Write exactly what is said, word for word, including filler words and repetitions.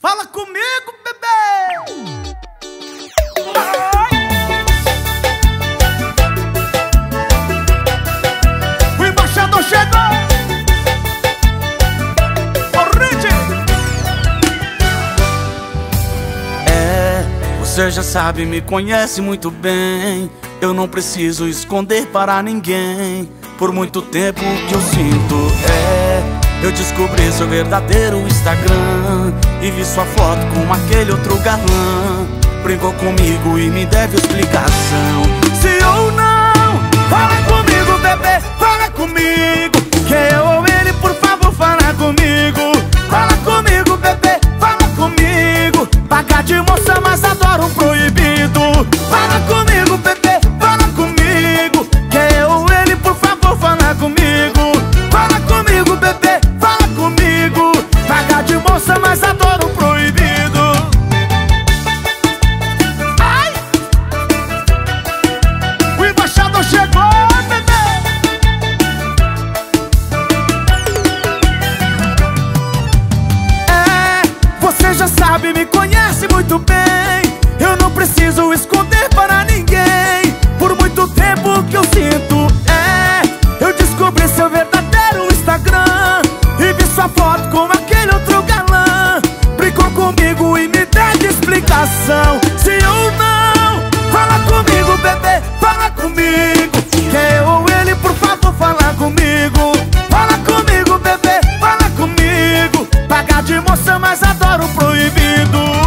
Fala comigo, bebê! Ai. O embaixador chegou! É, você já sabe, me conhece muito bem. Eu não preciso esconder para ninguém. Por muito tempo que eu sinto, é, eu descobri seu verdadeiro Instagram e vi sua foto com aquele outro galã. Brincou comigo e me deve explicação. Se ou não, fala comigo, bebê, fala comigo. Que eu ou ele, por favor, fala comigo. Fala comigo, bebê, fala comigo. Pagar de moça, mas adoro um proibido. Fala comigo, bebê, fala comigo. Que eu ou ele, por favor, fala comigo. Fala comigo, bebê, fala comigo. Pagar de moça, mas adoro um proibido. Ai! O embaixador chegou, bebê! É, você já sabe, me conhece muito bem. Eu não preciso esconder para ninguém. Por muito tempo que eu sinto, é, eu descobri seu verdadeiro Instagram e vi sua foto com aquele outro galã. Brincou comigo e me deu explicação. Se ou não, fala comigo, bebê, fala comigo. Que eu ou ele, por favor, fala comigo. Fala comigo, bebê, fala comigo. Pagar de moça, mas adoro o proibido.